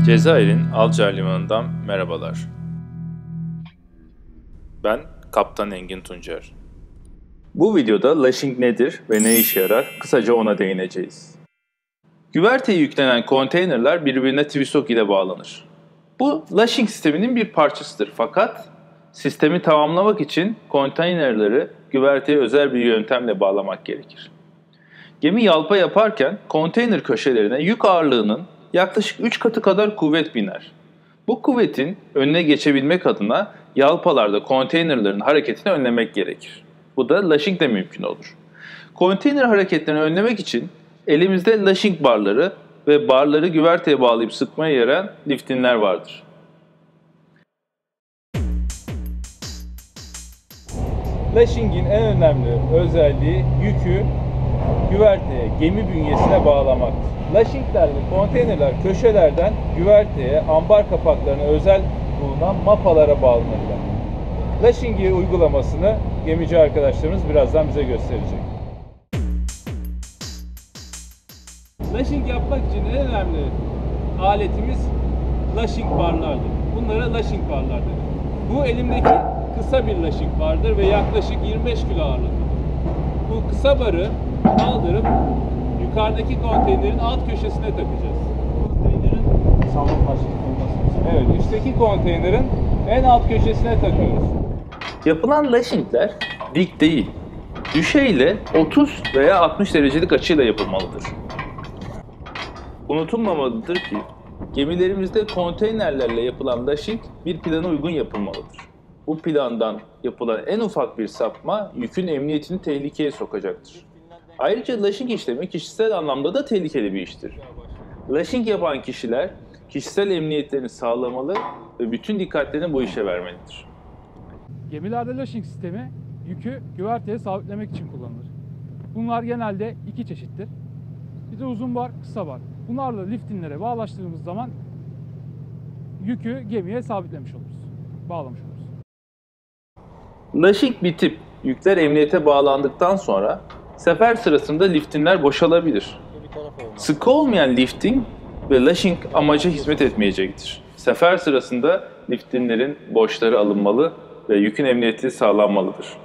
Cezayir'in Alcar Limanı'ndan merhabalar. Ben Kaptan Engin Tuncer. Bu videoda lashing nedir ve ne işe yarar kısaca ona değineceğiz. Güverteye yüklenen konteynerler birbirine twist ile bağlanır. Bu lashing sisteminin bir parçasıdır fakat sistemi tamamlamak için konteynerleri güverteye özel bir yöntemle bağlamak gerekir. Gemi yalpa yaparken konteyner köşelerine yük ağırlığının yaklaşık 3 katı kadar kuvvet biner. Bu kuvvetin önüne geçebilmek adına yalpalarda konteynerlerin hareketini önlemek gerekir. Bu da lashing de mümkün olur. Konteyner hareketlerini önlemek için elimizde lashing barları ve barları güverteye bağlayıp sıkmaya yarayan liftinler vardır. Lashing'in en önemli özelliği yükü güverteye, gemi bünyesine bağlamaktır. Lashing'ler ve konteynerler köşelerden güverteye, ambar kapaklarına özel bulunan mapalara bağlanırlar. Lashing'i uygulamasını gemici arkadaşlarımız birazdan bize gösterecek. Lashing yapmak için en önemli aletimiz lashing barlardır. Bunlara lashing barlar denir. Bu elimdeki kısa bir lashing bardır ve yaklaşık 25 kilo ağırlığındadır. Bu kısa barı kaldırıp yukarıdaki konteynerin alt köşesine takacağız. Konteynerin sağlam lashing olması için. Evet, üstteki konteynerin en alt köşesine takıyoruz. Yapılan lashingler dik değil, düşeyle 30 veya 60 derecelik açıyla yapılmalıdır. Unutulmamalıdır ki gemilerimizde konteynerlerle yapılan lashing bir plana uygun yapılmalıdır. Bu plandan yapılan en ufak bir sapma yükün emniyetini tehlikeye sokacaktır. Ayrıca lashing işlemi kişisel anlamda da tehlikeli bir iştir. Lashing yapan kişiler kişisel emniyetlerini sağlamalı ve bütün dikkatlerini bu işe vermelidir. Gemilerde lashing sistemi yükü güverteye sabitlemek için kullanılır. Bunlar genelde iki çeşittir. Bir de uzun bar, kısa bar. Bunlarla liftinlere bağlaştığımız zaman yükü gemiye sabitlemiş oluruz, bağlamış oluruz. Lashing bitip yükler emniyete bağlandıktan sonra sefer sırasında liftinler boşalabilir. Sıkı olmayan lifting ve lashing amaca hizmet etmeyecektir. Sefer sırasında liftinlerin boşları alınmalı ve yükün emniyeti sağlanmalıdır.